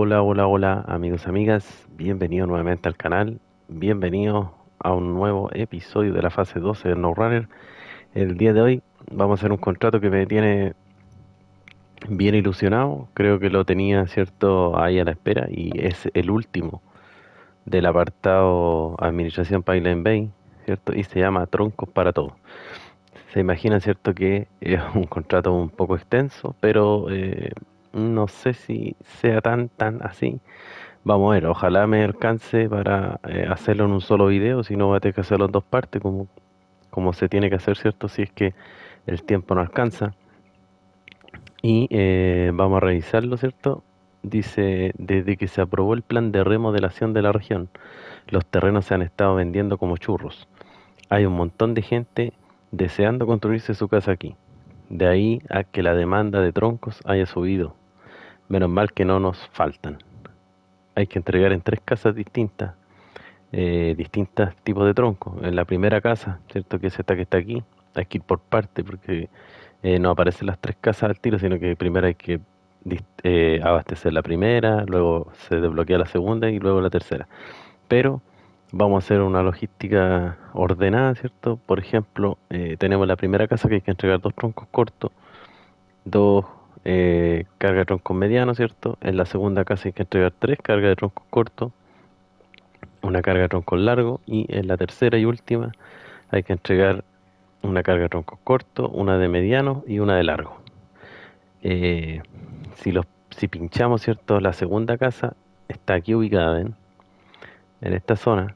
Hola, hola, hola, amigos, amigas, bienvenidos nuevamente al canal, bienvenidos a un nuevo episodio de la fase 12 de SnowRunner. El día de hoy vamos a hacer un contrato que me tiene bien ilusionado, creo que lo tenía, cierto, ahí a la espera y es el último del apartado Administración Pipeline Bay, cierto, y se llama Troncos para Todo. Se imagina, cierto, que es un contrato un poco extenso, pero no sé si sea tan así. Vamos a ver, ojalá me alcance para hacerlo en un solo video, si no voy a tener que hacerlo en dos partes, como se tiene que hacer, ¿cierto? Si es que el tiempo no alcanza. Y vamos a revisarlo, ¿cierto? Dice, desde que se aprobó el plan de remodelación de la región, los terrenos se han estado vendiendo como churros. Hay un montón de gente deseando construirse su casa aquí. De ahí a que la demanda de troncos haya subido. Menos mal que no nos faltan. Hay que entregar en tres casas distintas distintos tipos de troncos. En la primera casa, ¿cierto? Que es esta que está aquí, hay que ir por parte porque no aparecen las tres casas al tiro, sino que primero hay que abastecer la primera, luego se desbloquea la segunda y luego la tercera. Pero vamos a hacer una logística ordenada, ¿cierto? Por ejemplo, tenemos la primera casa que hay que entregar dos troncos cortos, dos cargas de troncos medianos, ¿cierto? En la segunda casa hay que entregar tres cargas de troncos cortos, una carga de tronco largo y en la tercera y última hay que entregar una carga de tronco corto, una de mediano y una de largo. Eh, si pinchamos, ¿cierto? La segunda casa está aquí ubicada, ¿ven? En esta zona,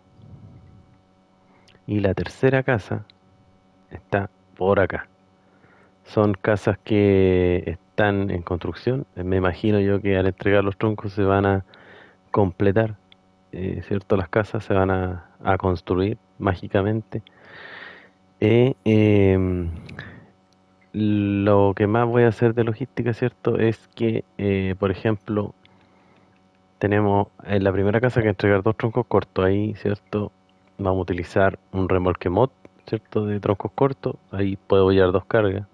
y la tercera casa está por acá. Son casas que están en construcción. Me imagino yo que al entregar los troncos se van a completar, ¿cierto? Las casas se van a construir mágicamente. Em, Lo que más voy a hacer de logística, ¿cierto? Es que, por ejemplo, tenemos en la primera casa que entregar dos troncos cortos. Ahí, ¿cierto? Vamos a utilizar un remolque mod, ¿cierto? De troncos cortos. Ahí puedo llevar dos cargas.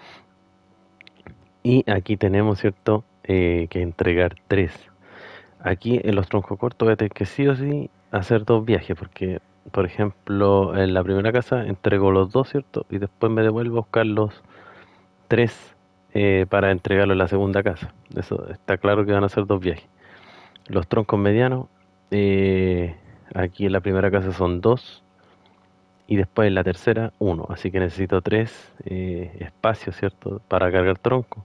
Y aquí tenemos, ¿cierto? Que entregar tres. Aquí en los troncos cortos voy a tener que sí o sí hacer dos viajes, porque, por ejemplo, en la primera casa entrego los dos, ¿cierto? Y después me devuelvo a buscar los tres para entregarlo en la segunda casa. Eso está claro que van a ser dos viajes. Los troncos medianos, eh, aquí en la primera casa son dos y después en la tercera uno. Así que necesito tres espacios, ¿cierto? Para cargar tronco.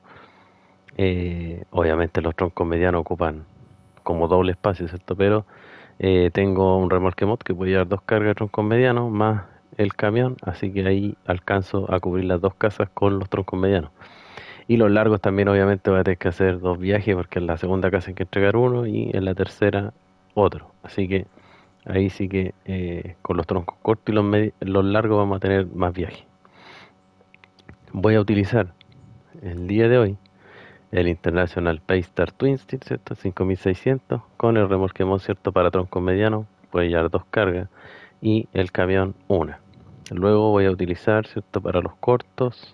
Obviamente los troncos medianos ocupan como doble espacio, ¿cierto? Pero tengo un remolque mod que puede llevar dos cargas de troncos medianos más el camión, así que ahí alcanzo a cubrir las dos casas con los troncos medianos. Y los largos también obviamente voy a tener que hacer dos viajes porque en la segunda casa hay que entregar uno y en la tercera otro. Así que ahí sí que con los troncos cortos y los largos vamos a tener más viajes. Voy a utilizar el día de hoy el International Paystar Twin Steel, ¿cierto? 5600 con el remolque mod, ¿cierto? Para troncos medianos, puede llevar dos cargas y el camión una. Luego voy a utilizar, ¿cierto? Para los cortos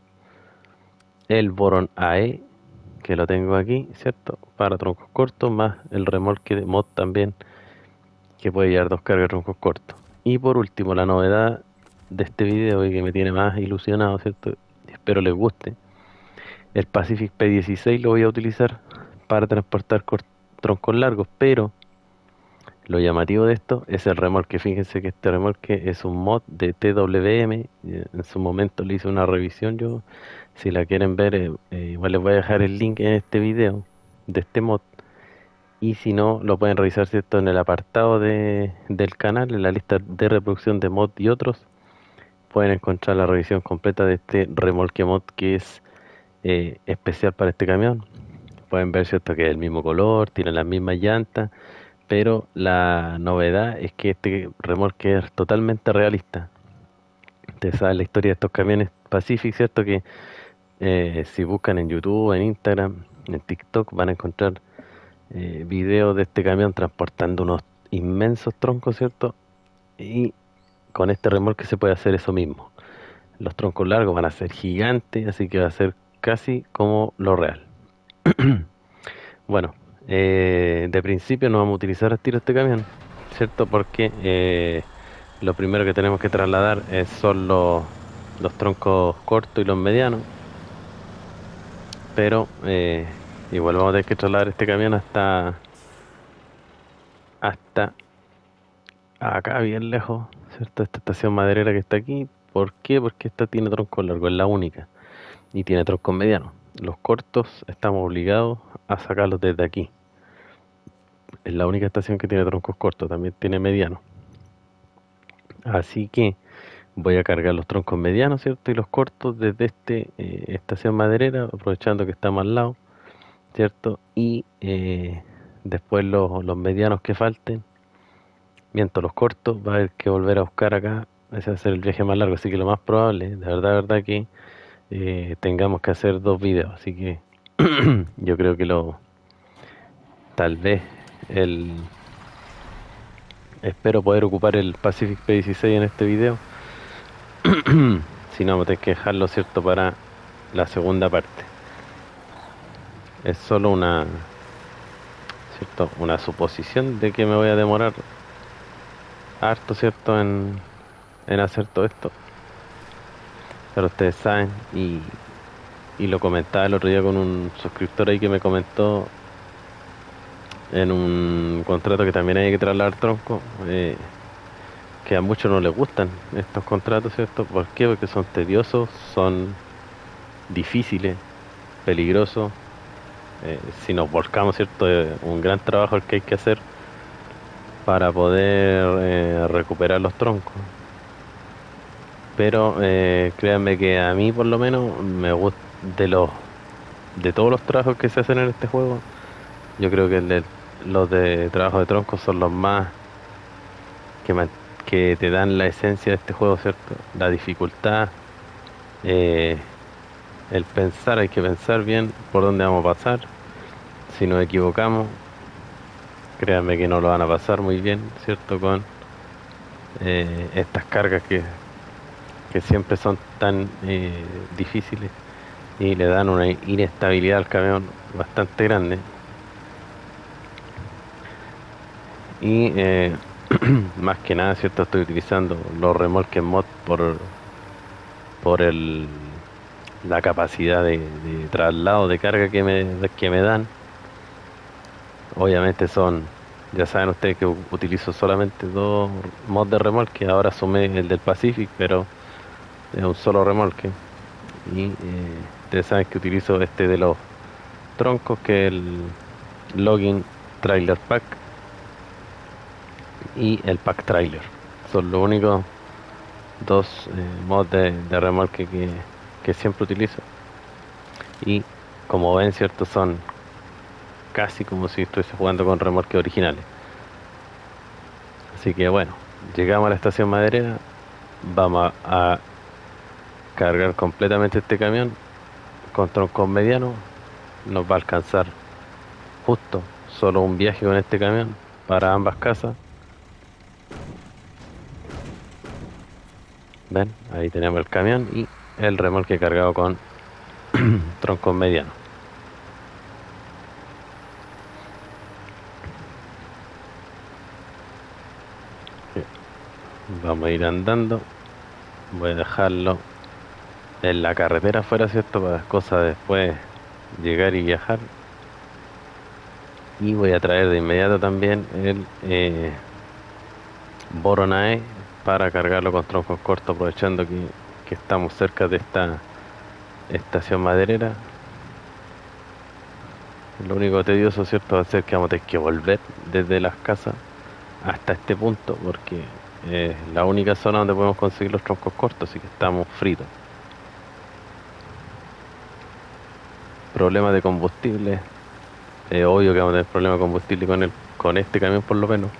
el Boron AE, que lo tengo aquí, ¿cierto? Para troncos cortos, más el remolque de mod también, que puede llevar dos cargas de troncos cortos. Y por último, la novedad de este video y que me tiene más ilusionado, ¿cierto? Espero les guste. El Pacific P16 lo voy a utilizar para transportar troncos largos, pero lo llamativo de esto es el remolque. Fíjense que este remolque es un mod de TWM. En su momento le hice una revisión yo. Si la quieren ver, igual les voy a dejar el link en este video de este mod. Y si no, lo pueden revisar, ¿cierto? En el apartado del canal, en la lista de reproducción de mod y otros. Pueden encontrar la revisión completa de este remolque mod que es especial para este camión. Pueden ver, ¿cierto? Que es el mismo color, tiene las mismas llantas, pero la novedad es que este remolque es totalmente realista. Ustedes saben la historia de estos camiones Pacific, ¿cierto? Que si buscan en YouTube, en Instagram, en TikTok, van a encontrar videos de este camión transportando unos inmensos troncos, ¿cierto? Y con este remolque se puede hacer eso mismo. Los troncos largos van a ser gigantes, así que va a ser casi como lo real. Bueno, De principio no vamos a utilizar al tiro este camión, ¿cierto? Porque lo primero que tenemos que trasladar son los troncos cortos y los medianos, pero igual vamos a tener que trasladar este camión hasta acá, bien lejos, ¿cierto? Esta estación maderera que está aquí. ¿Por qué? Porque esta tiene troncos largos, es la única, y tiene troncos medianos. Los cortos estamos obligados a sacarlos desde aquí. Es la única estación que tiene troncos cortos, también tiene medianos. Así que voy a cargar los troncos medianos, ¿cierto? Y los cortos desde estación maderera, aprovechando que estamos al lado, ¿cierto? Y después los medianos que falten, mientras los cortos, va a haber que volver a buscar acá. Ese va a ser el viaje más largo, así que lo más probable, de verdad que tengamos que hacer dos videos. Así que yo creo que tal vez el, espero poder ocupar el Pacific P16 en este video. Si no, vamos a tener que dejarlo, ¿cierto? Para la segunda parte. Es solo ¿cierto? Una suposición de que me voy a demorar harto, ¿cierto? En hacer todo esto. Pero ustedes saben, y lo comentaba el otro día con un suscriptor ahí que me comentó en un contrato que también hay que trasladar tronco, que a muchos no les gustan estos contratos, ¿cierto? ¿Por qué? Porque son tediosos, son difíciles, peligrosos. Si nos volcamos, ¿cierto? Un gran trabajo el que hay que hacer para poder recuperar los troncos. Pero créanme que a mí por lo menos me gusta de todos los trabajos que se hacen en este juego, yo creo que los de trabajo de troncos son los más que, que te dan la esencia de este juego, ¿cierto? La dificultad, eh, el pensar, hay que pensar bien por dónde vamos a pasar. Si nos equivocamos, créanme que no lo van a pasar muy bien, ¿cierto? Con estas cargas que siempre son tan difíciles y le dan una inestabilidad al camión bastante grande. Y más que nada, ¿cierto? Estoy utilizando los remolques mod por la capacidad de traslado de carga que me dan. Obviamente ya saben ustedes que utilizo solamente dos mods de remolque. Ahora sumé el del Pacific, pero es un solo remolque. Y ustedes saben que utilizo este de los troncos, que es el Login Trailer Pack y el Pack Trailer. Son los únicos dos mods de remolque que siempre utilizo. Y como ven, cierto, son casi como si estuviese jugando con remolques originales. Así que bueno, llegamos a la estación maderera. Vamos a cargar completamente este camión con troncos medianos. Nos va a alcanzar justo solo un viaje con este camión para ambas casas. Ven, ahí tenemos el camión y el remolque cargado con troncos medianos. Vamos a ir andando. Voy a dejarlo en la carretera afuera, ¿cierto? Para las cosas después llegar y viajar. Y voy a traer de inmediato también el Voronoi para cargarlo con troncos cortos, aprovechando que estamos cerca de esta estación maderera. Lo único tedioso, ¿cierto?, va a ser que vamos a tener que volver desde las casas hasta este punto, porque es la única zona donde podemos conseguir los troncos cortos, así que estamos fritos. Problemas de combustible. Es obvio que vamos a tener problemas de combustible con este camión por lo menos.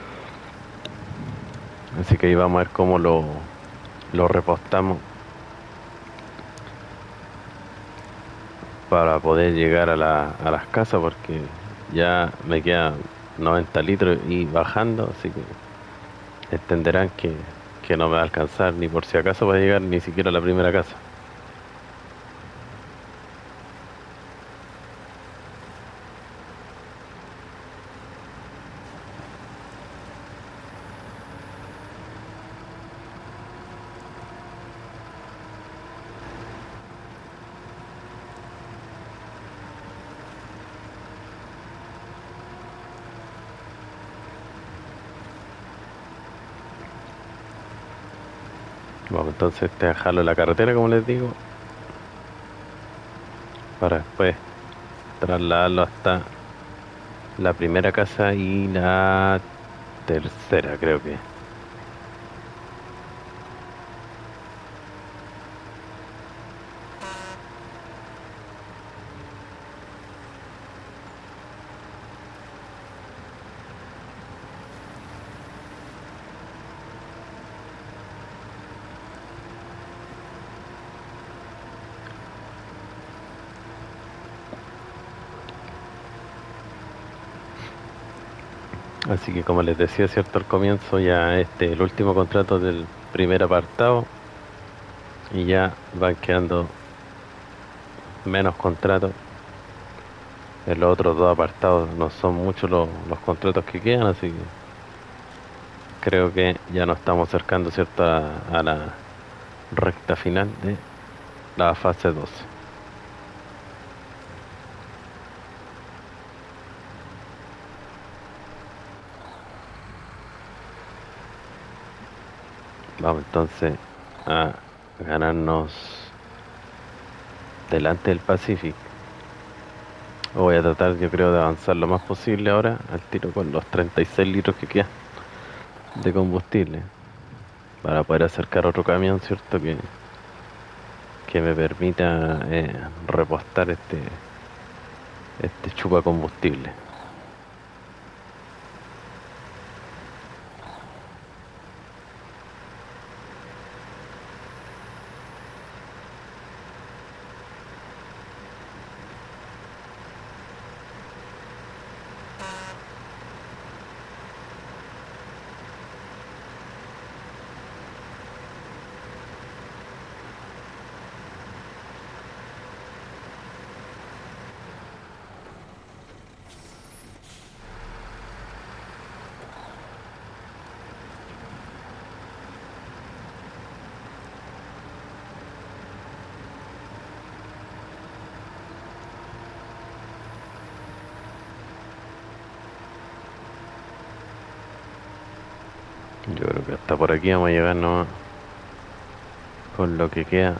Así que ahí vamos a ver cómo lo repostamos para poder llegar a las casas, porque ya me quedan 90 litros y bajando, así que entenderán que no me va a alcanzar ni por si acaso para llegar ni siquiera a la primera casa. Vamos entonces a dejarlo en la carretera, como les digo, para después trasladarlo hasta la primera casa y la tercera, creo que. Así que como les decía, cierto, al comienzo, ya el último contrato del primer apartado y ya van quedando menos contratos. En los otros dos apartados no son muchos los contratos que quedan, así que creo que ya nos estamos acercando, cierto, a la recta final de la fase 12. Vamos entonces a ganarnos delante del Pacific. Voy a tratar, yo creo, de avanzar lo más posible ahora al tiro con los 36 litros que quedan de combustible para poder acercar otro camión, ¿cierto? Que me permita repostar este chupa combustible. Yo creo que hasta por aquí vamos a llegar nomás con lo que queda.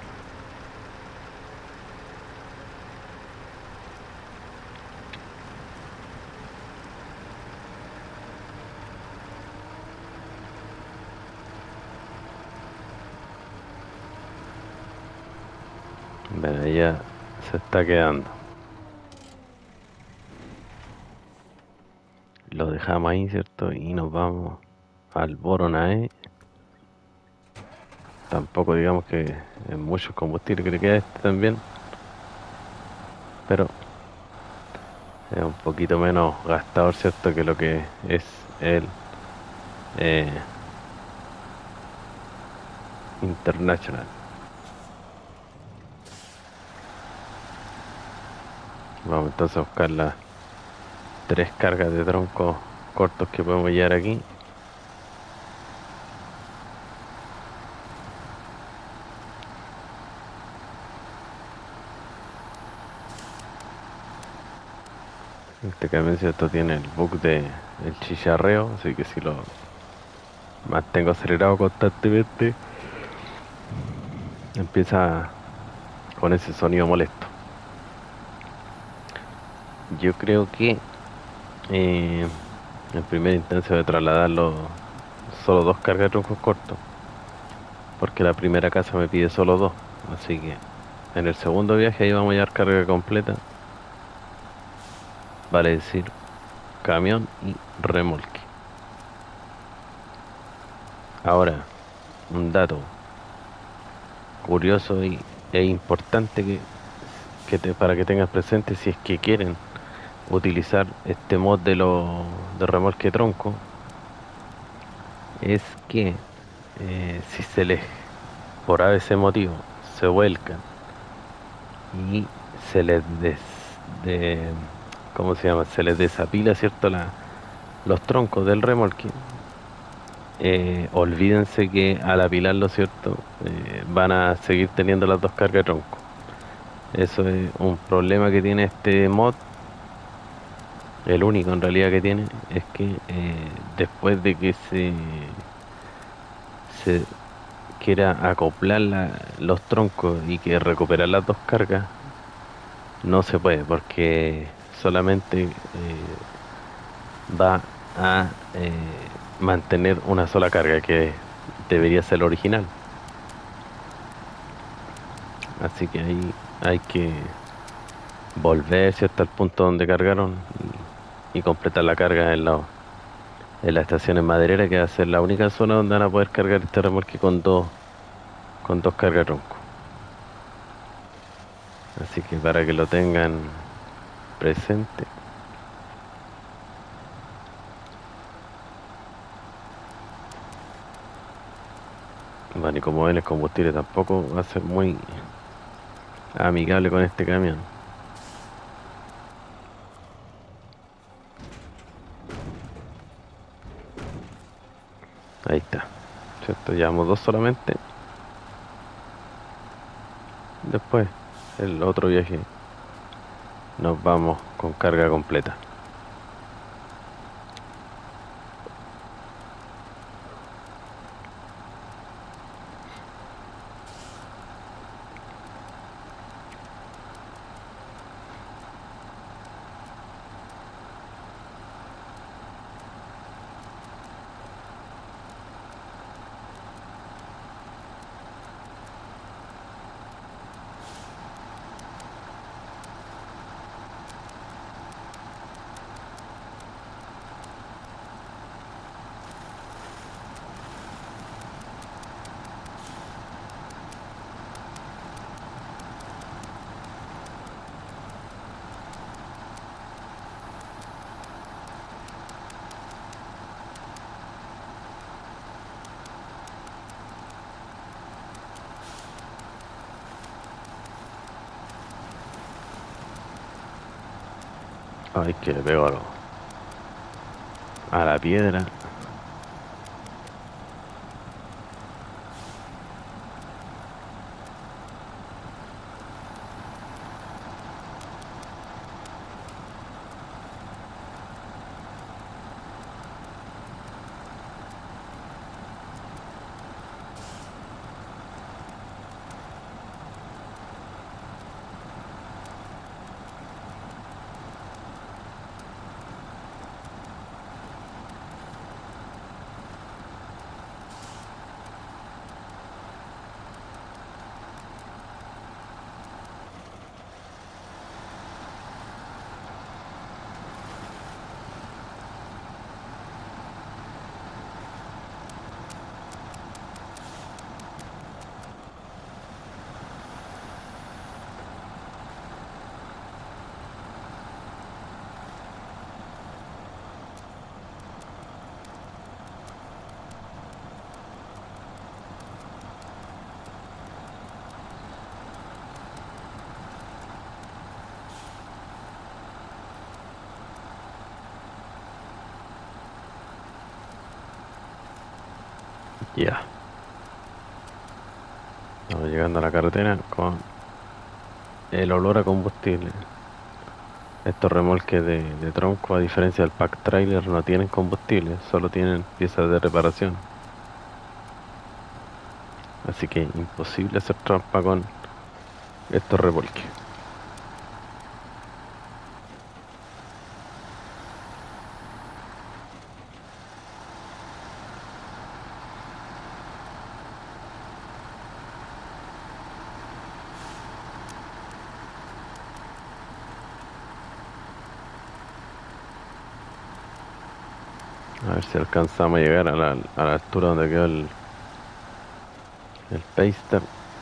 Ven, ahí ya se está quedando. Lo dejamos ahí, ¿cierto? Y nos vamos al Boronai. Tampoco digamos que es mucho combustible que le queda también, pero es un poquito menos gastador, ¿cierto? Que lo que es el eh, International. Vamos entonces a buscar las tres cargas de troncos cortos que podemos llevar aquí. Este camión, ¿cierto? Tiene el bug de el chicharreo, así que si lo mantengo acelerado constantemente, empieza con ese sonido molesto. Yo creo que en primera instancia voy a trasladarlo solo dos cargas de troncos cortos, porque la primera casa me pide solo dos, así que en el segundo viaje ahí vamos a llevar carga completa, vale decir camión y remolque. Ahora, un dato curioso e importante para que tengas presente si es que quieren utilizar este mod de remolque tronco, es que si se les, por ese motivo, se vuelcan y se les de, ¿cómo se llama? Se les desapila, ¿cierto? Los troncos del remolque. Olvídense que al apilarlo, ¿cierto? Van a seguir teniendo las dos cargas de tronco. Eso es un problema que tiene este mod. El único en realidad que tiene es que después de se quiera acoplar los troncos y que recuperar las dos cargas, no se puede porque solamente va a mantener una sola carga que debería ser la original. Así que ahí hay que volverse hasta el punto donde cargaron y completar la carga en las estaciones madereras, que va a ser la única zona donde van a poder cargar este remolque con dos cargas tronco. Así que para que lo tengan presente. Bueno, y como ven, el combustible tampoco va a ser muy amigable con este camión. Ahí está. ¿Cierto? Llevamos dos solamente. Después, el otro viaje, nos vamos con carga completa. Ay, que le pego a la piedra. Ya. Estamos llegando a la carretera con el olor a combustible. Estos remolques de tronco, a diferencia del pack trailer, no tienen combustible, solo tienen piezas de reparación. Así que imposible hacer trampa con estos remolques. A ver si alcanzamos a llegar a la altura donde quedó el Paster.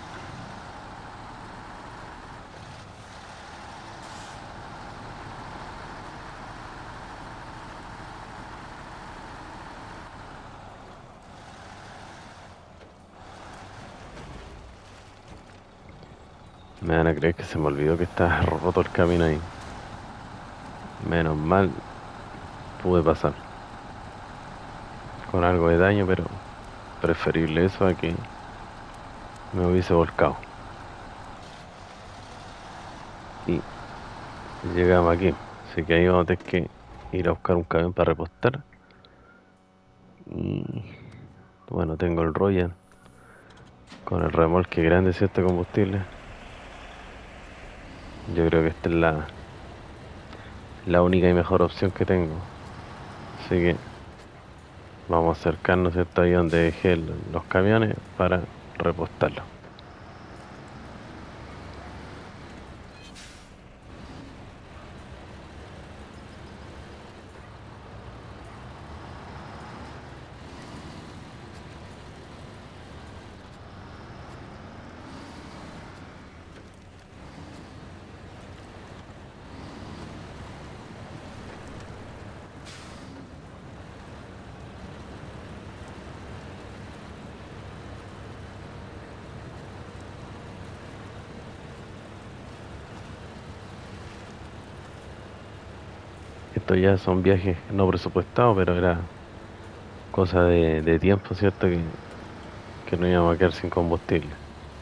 Me van a creer que se me olvidó que está roto el camino ahí. Menos mal pude pasar con algo de daño, pero preferible eso a que me hubiese volcado. Y llegamos aquí. Así que ahí vamos a tener que ir a buscar un camión para repostar. Y bueno, tengo el Royal. con el remolque grande, ¿cierto? Combustible. Yo creo que esta es la única y mejor opción que tengo. Así que vamos a acercarnos, ¿cierto? Ahí donde dejé los camiones para repostarlos. Estos ya son viajes no presupuestados, pero era cosa de tiempo, ¿cierto? Que no íbamos a quedar sin combustible.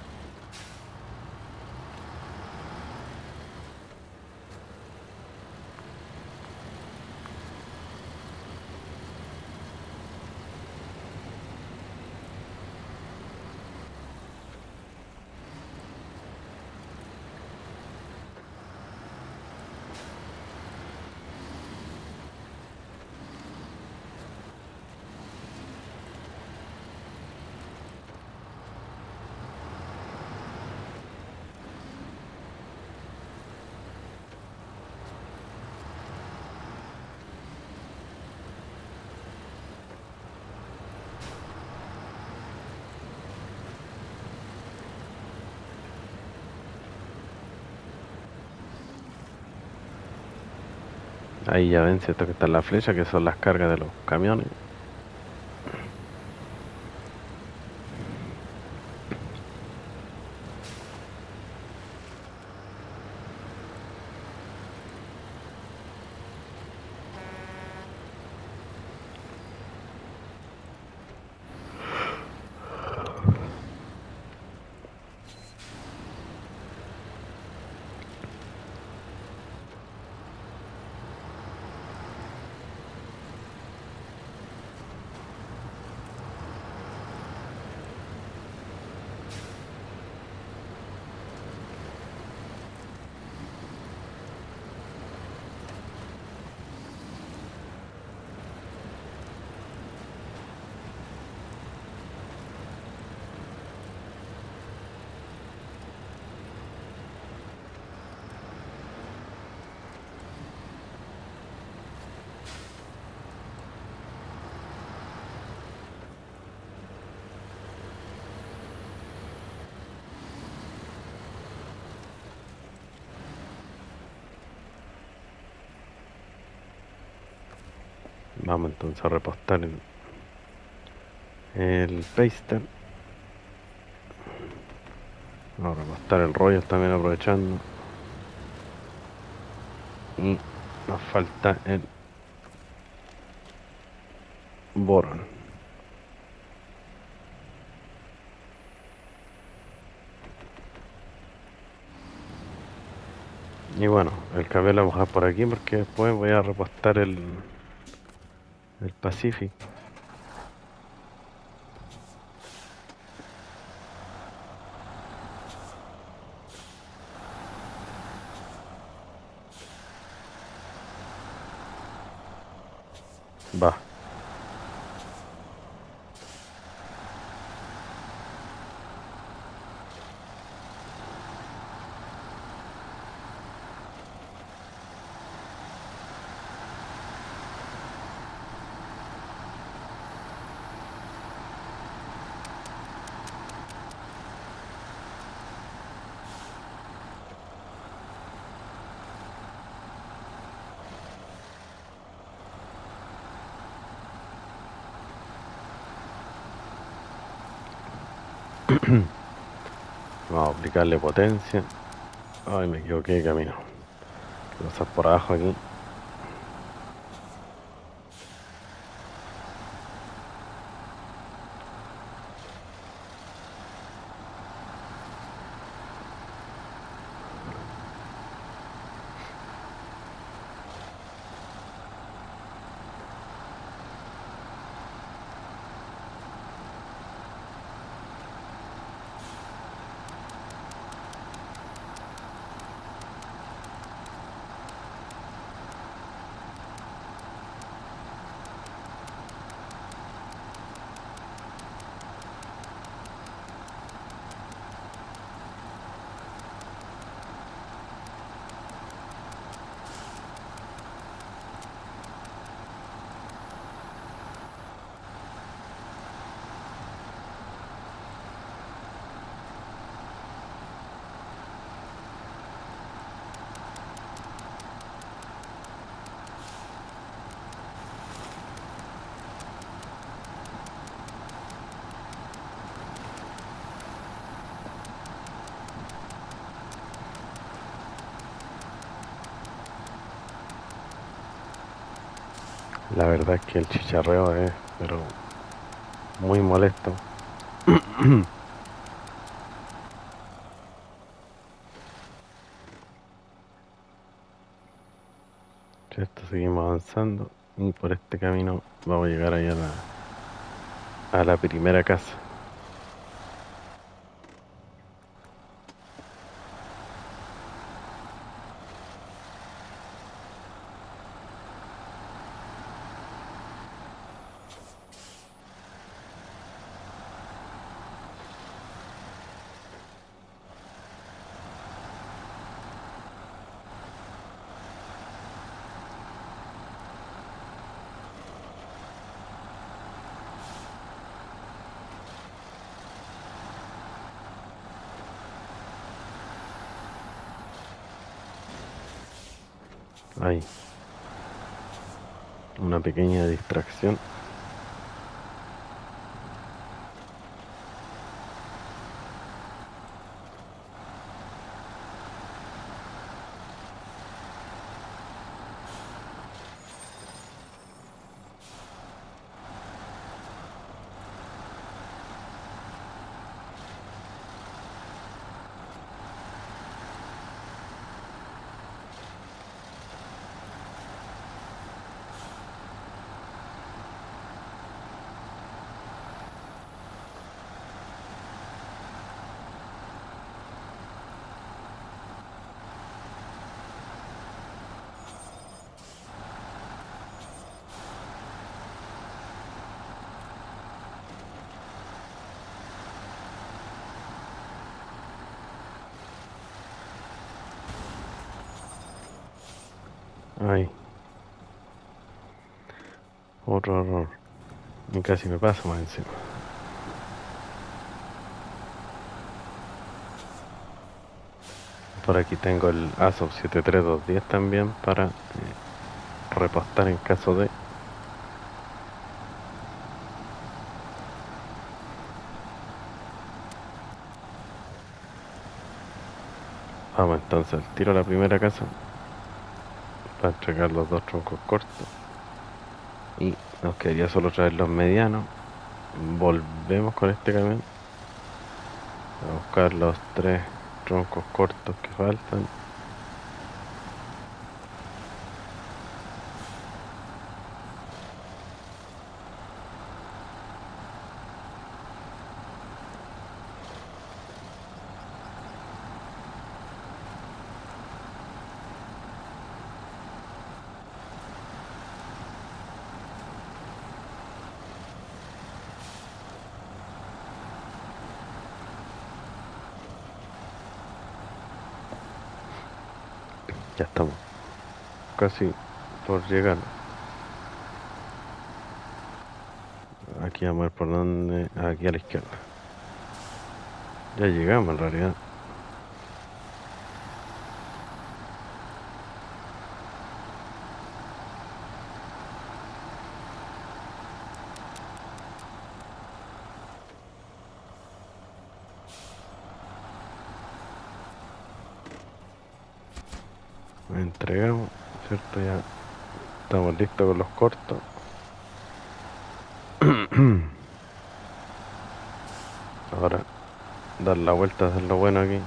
Ahí ya ven, ¿cierto? Que están las flechas, que son las cargas de los camiones. Vamos entonces a repostar el paster. Vamos a repostar el rollo también aprovechando. Y nos falta el boron. Y bueno, el cable lo voy a dejar por aquí porque después voy a repostar el Pacific. Va. Vamos a aplicarle potencia. Ay, me equivoqué de camino. Voy a pasar por abajo aquí. La verdad es que el chicharreo es, pero muy molesto. Esto seguimos avanzando y por este camino vamos a llegar ahí a la primera casa. Ahí, una pequeña distracción. Ahí, otro error. Y casi me paso más encima. Por aquí tengo el ASOP 73210 también para repostar en caso de... Vamos entonces al tiro a la primera casa para entregar los dos troncos cortos. Y nos quedaría solo traer los medianos. Volvemos con este camión a buscar los tres troncos cortos que faltan. Ya estamos casi por llegar. Aquí vamos a ver por dónde. Aquí a la izquierda. Ya llegamos en realidad. Entregamos, ¿cierto? Ya estamos listos con los cortos. Ahora dar la vuelta, hacer lo bueno aquí.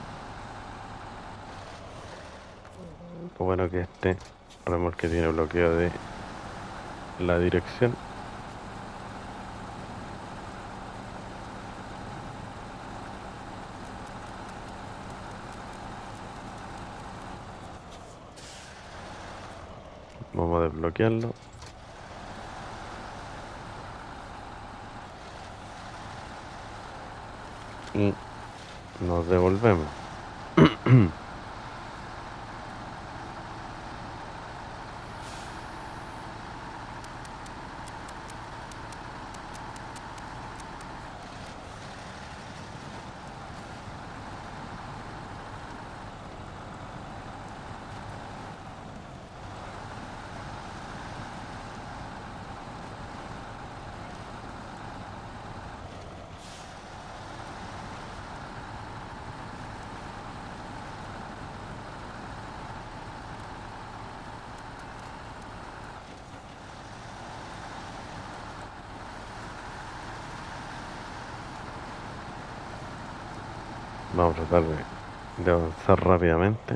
Lo bueno que este remolque tiene bloqueo de la dirección. Vamos a desbloquearlo. Y nos devolvemos. Vamos a tratar de avanzar rápidamente.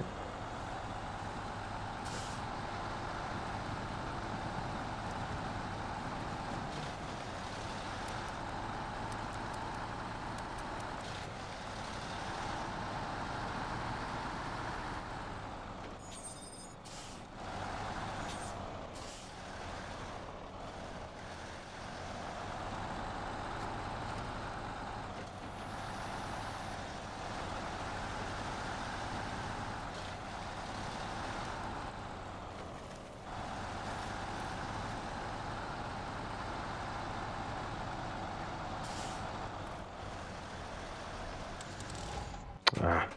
Ah,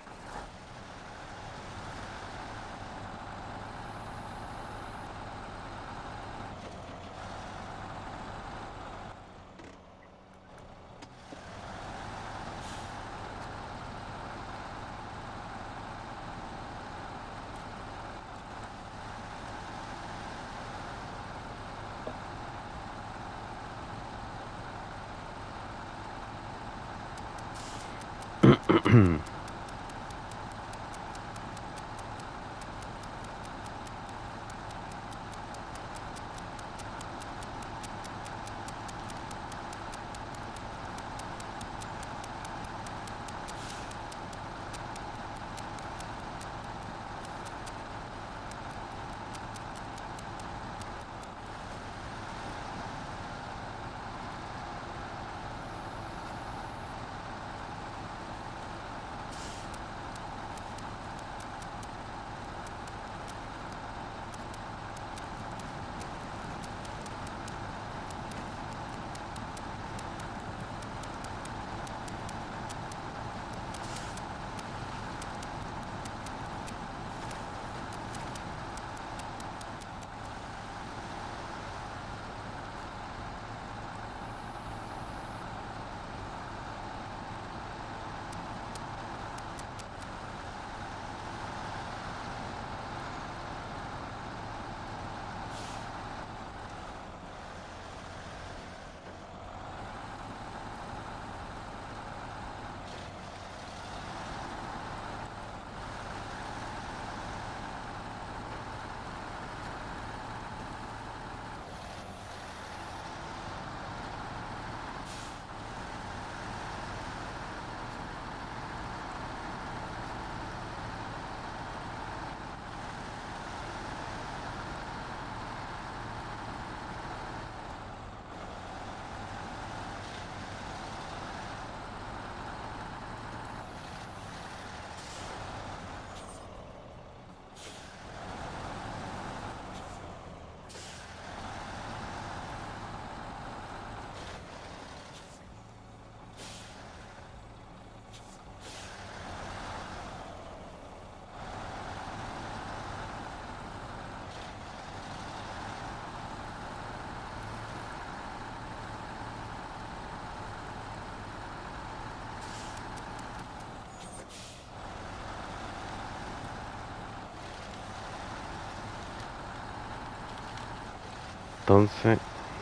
entonces,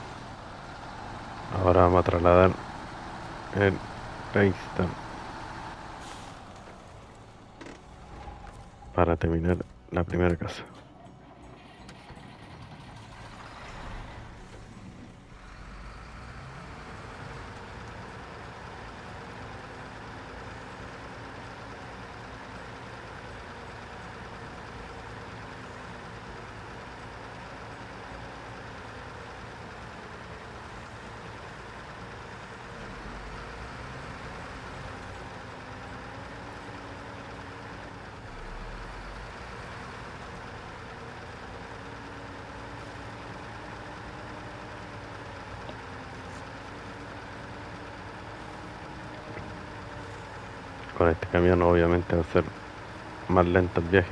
ahora vamos a trasladar el Reichstag para terminar la primera casa. Con este camión obviamente va a ser más lento el viaje.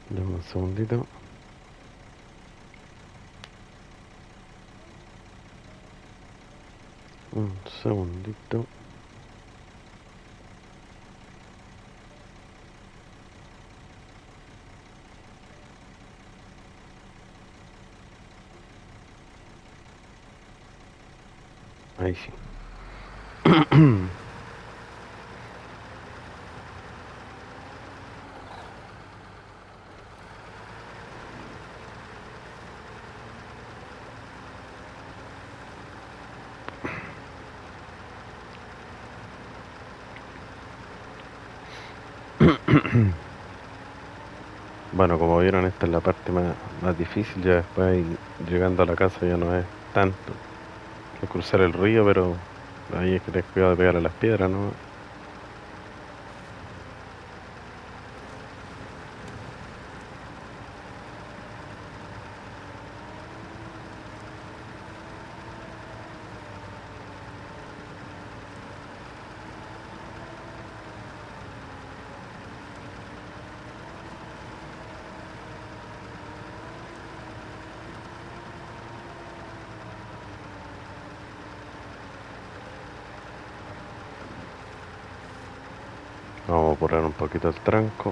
Dame un segundito. Un segundito. Ahí sí. Bueno, como vieron, esta es la parte más difícil. Ya después ahí, llegando a la casa ya no es tanto que cruzar el río, pero ahí hay que tener cuidado de pegar a las piedras, ¿no? Vamos a apurar un poquito el tranco.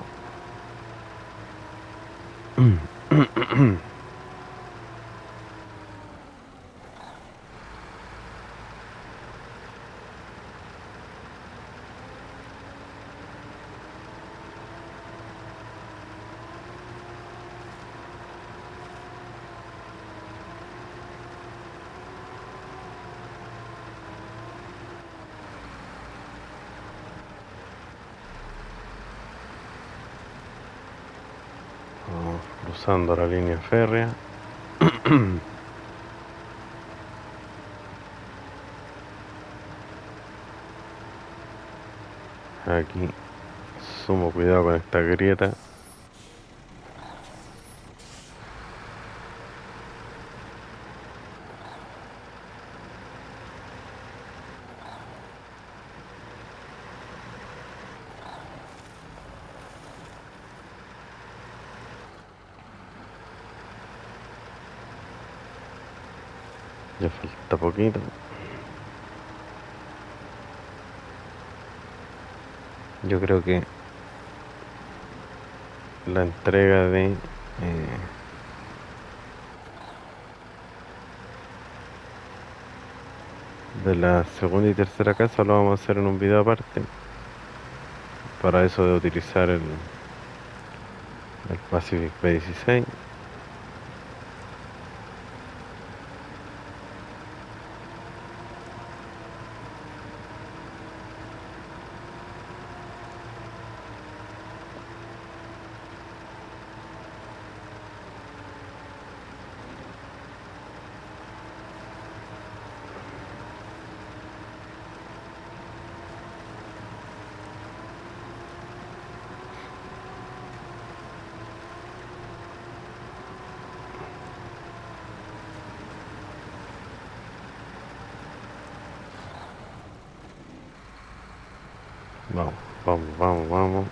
Vamos cruzando la línea férrea. Aquí, sumo cuidado con esta grieta. Ya falta poquito. Yo creo que la entrega de la segunda y tercera casa lo vamos a hacer en un video aparte. Para eso de utilizar el Pacific P16. Vamos, vamos, vamos, vamos.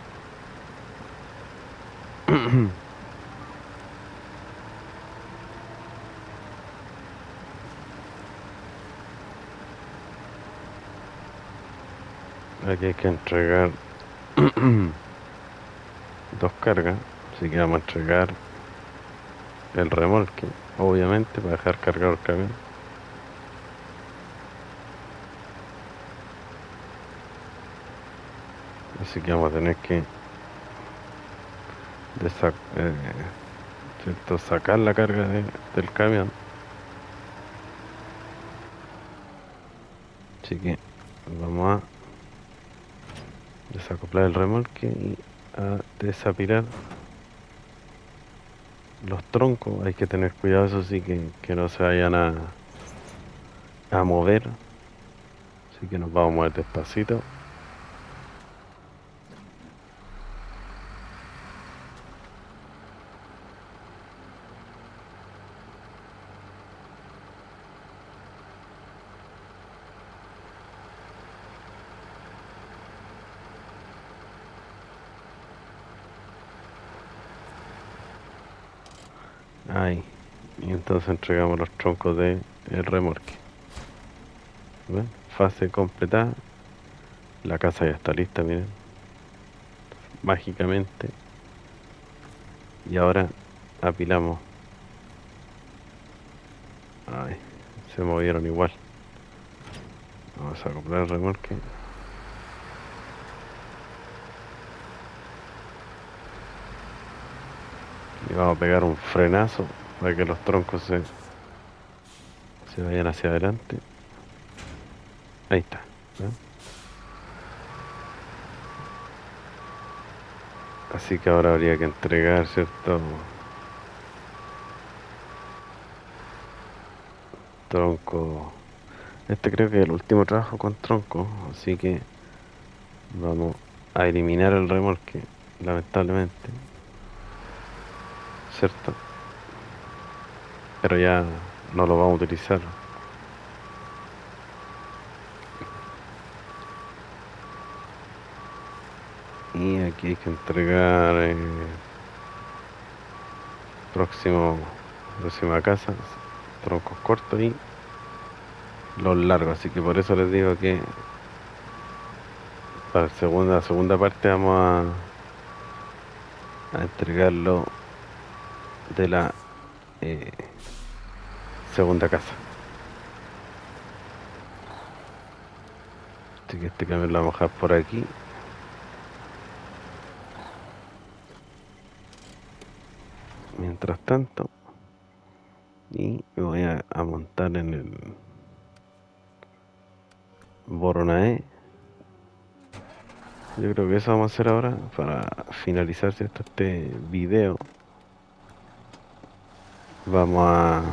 Aquí hay que entregar dos cargas, así que vamos a entregar el remolque, obviamente, para dejar cargado el camión. Así que vamos a tener que ¿cierto? Sacar la carga del camión. Así que vamos a desacoplar el remolque y a desapilar los troncos. Hay que tener cuidado, eso sí, que no se vayan a mover. Así que nos vamos a mover despacito. Ahí. Y entonces entregamos los troncos de el remolque. ¿Ven? Fase completada. La casa ya está lista, miren. Mágicamente. Y ahora apilamos. Ay, se movieron igual. Vamos a comprar el remolque. Y vamos a pegar un frenazo para que los troncos se vayan hacia adelante. Ahí está. ¿Ven? Así que ahora habría que entregar, ¿cierto? Tronco. Este creo que es el último trabajo con tronco, así que vamos a eliminar el remolque, lamentablemente, ¿cierto? Pero ya no lo vamos a utilizar. Y aquí hay que entregar próxima casa, troncos cortos y los largos, así que por eso les digo que para la segunda parte vamos a entregarlo de la eh, segunda casa. Así que este camión lo vamos a dejar por aquí. Mientras tanto, y me voy a montar en el Voronae. Yo creo que eso vamos a hacer ahora para finalizar, ¿cierto? Este video. Vamos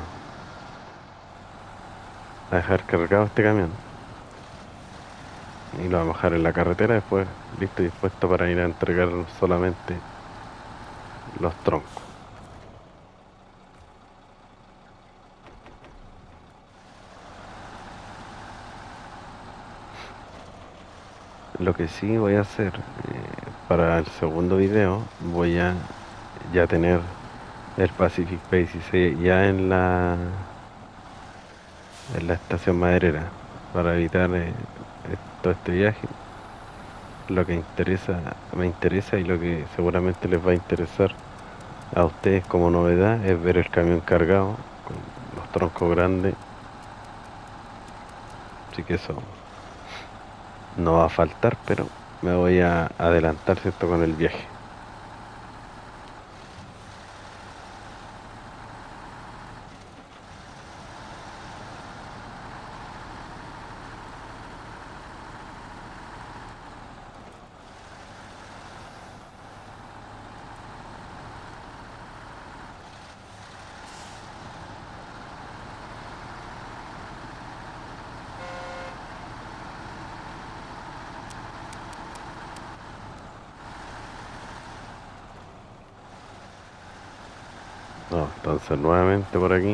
a dejar cargado este camión y lo vamos a dejar en la carretera después, listo y dispuesto para ir a entregar solamente los troncos. Lo que sí voy a hacer para el segundo video, voy a ya tener el Pacific Pace ya en la estación maderera para evitar todo este viaje. Lo que me interesa y lo que seguramente les va a interesar a ustedes como novedad es ver el camión cargado con los troncos grandes. Así que eso no va a faltar, pero me voy a adelantar, ¿cierto? Con el viaje. No, entonces nuevamente por aquí.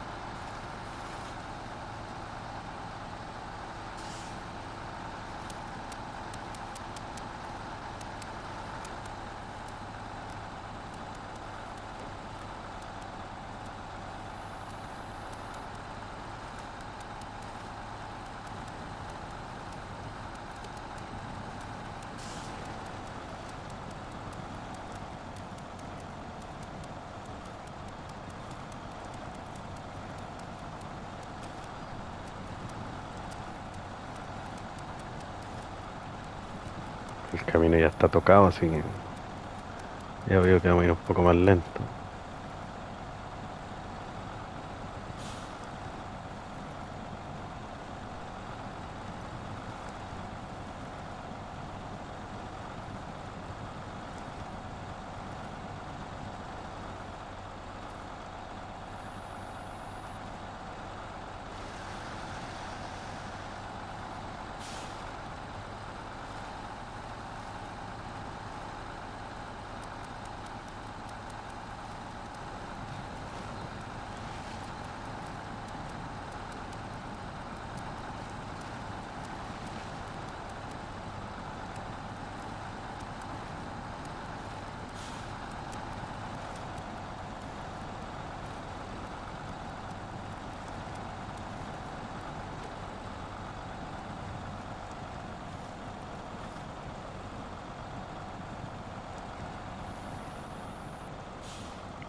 El camino ya está tocado, así que ya veo que vamos a ir un poco más lento.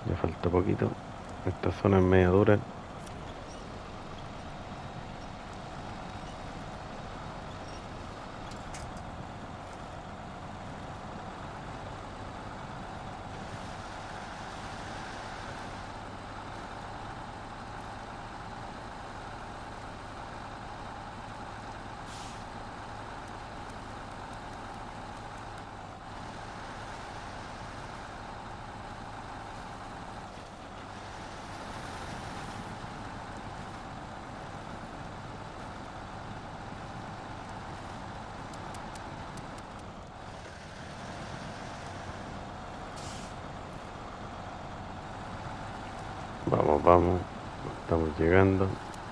Ya falta poquito. Esta zona es media dura. Vamos, vamos. Estamos llegando.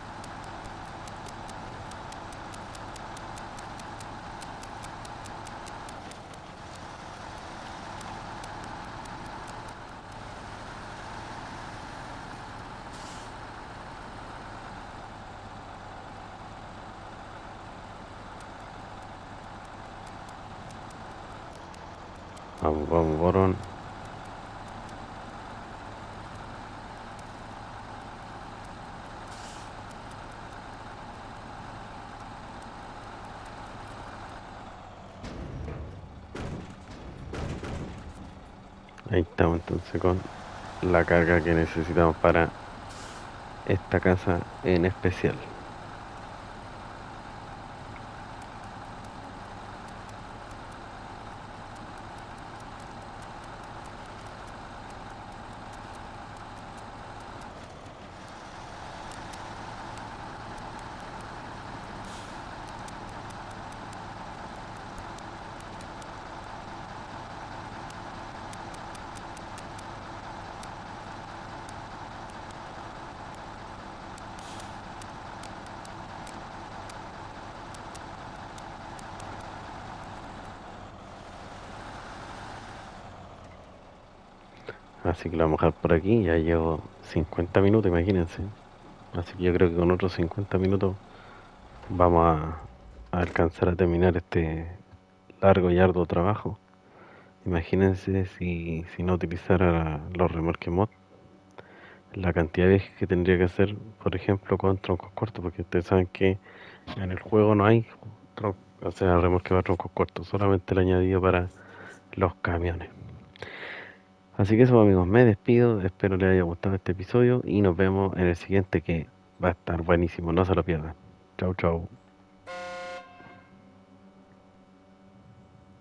Vamos, vamos, Borón. Ahí estamos entonces con la carga que necesitamos para esta casa en especial. Así que lo vamos a dejar por aquí. Ya llevo 50 minutos, imagínense. Así que yo creo que con otros 50 minutos vamos a alcanzar a terminar este largo y arduo trabajo. Imagínense si no utilizara los remolques mod, la cantidad de viajes que tendría que hacer, por ejemplo, con troncos cortos, porque ustedes saben que en el juego no hay o sea, remolque para troncos cortos, solamente el añadido para los camiones. Así que eso, amigos, me despido, espero les haya gustado este episodio y nos vemos en el siguiente, que va a estar buenísimo, no se lo pierdan. Chau, chau.